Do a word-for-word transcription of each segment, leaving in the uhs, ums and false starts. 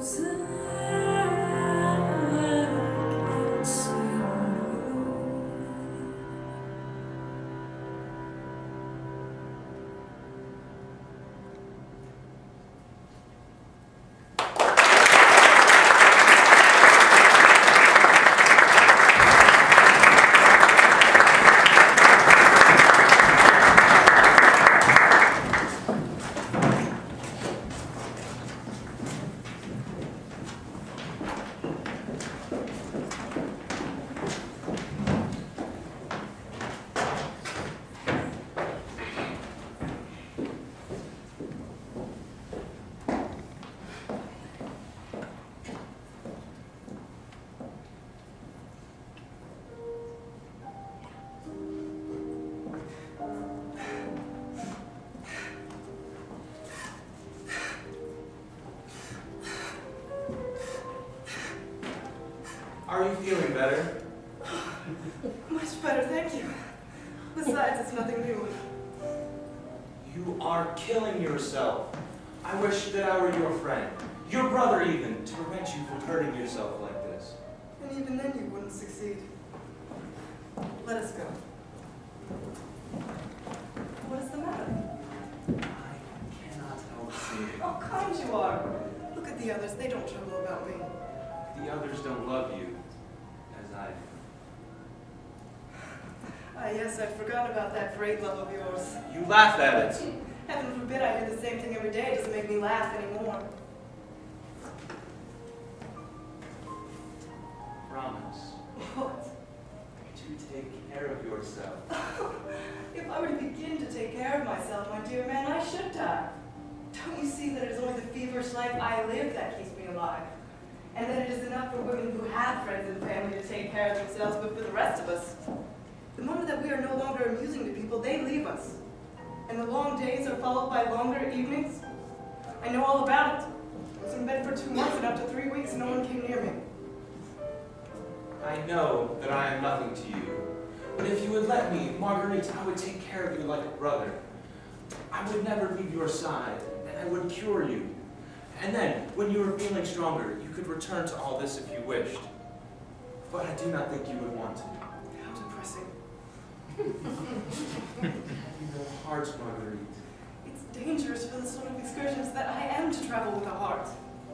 Are you feeling better? Much better, thank you. Besides, it's nothing new. You are killing yourself. I wish that I were your friend, your brother even, to prevent you from hurting yourself like this. And even then you wouldn't succeed. Let us go. What is the matter? I cannot help seeing. How kind you are. Look at the others, they don't trouble about me. The others don't love you as I do. Ah, yes, I forgot about that great love of yours. You laugh at it. Heaven forbid I hear the same thing every day. It doesn't make me laugh anymore. Promise. What? To take care of yourself. If I were to begin to take care of myself, my dear man, I should die. Don't you see that it is only the feverish life I live that keeps me alive? And that it is enough for women who have friends and family to take care of themselves, but for the rest of us, the moment that we are no longer amusing to people, they leave us. And the long days are followed by longer evenings. I know all about it. I was in bed for two months and after three weeks, no one came near me. I know that I am nothing to you. But if you would let me, Marguerite, I would take care of you like a brother. I would never leave your side, and I would cure you. And then, when you were feeling stronger, you could return to all this if you wished. But I do not think you would want to. How depressing. You know hearts, Marguerite. It's dangerous for the sort of excursions that I am to travel with a heart.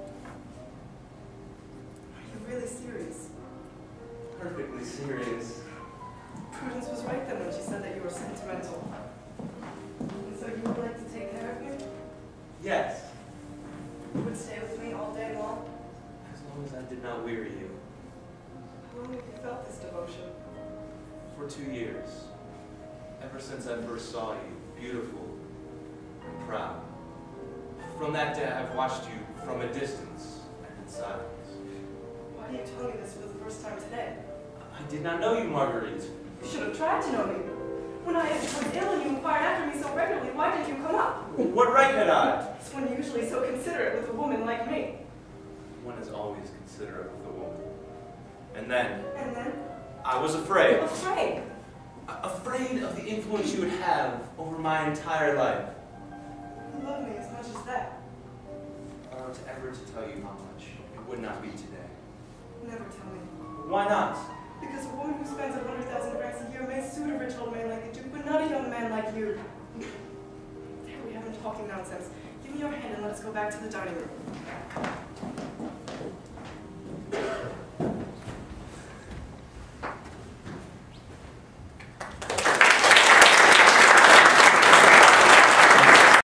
Are you really serious? Perfectly serious. Prudence was right then when she said that you were sentimental. And so you would like to take care of me? Yes. You would stay with me all day long? As long as I did not weary you. How long have you felt this devotion? For two years. Ever since I first saw you, beautiful and proud. From that day, I've watched you from a distance and in silence. Why do you tell me this for the first time today? I did not know you, Marguerite. You should have tried to know me. When I had become ill and you inquired after me so regularly, why didn't you come up? What right had I? It's one usually so considerate with a woman like me. One is always considerate with a woman. And then, And then? I was afraid. Afraid? A- afraid of the influence you would have over my entire life. You love me as much as that. If I were to ever to tell you how much, it would not be today. Never tell me. Why not? Because a woman who spends a hundred thousand francs a year may suit a rich old man like the Duke, but not a young man like you. There we have been talking nonsense. Give me your hand and let us go back to the dining room.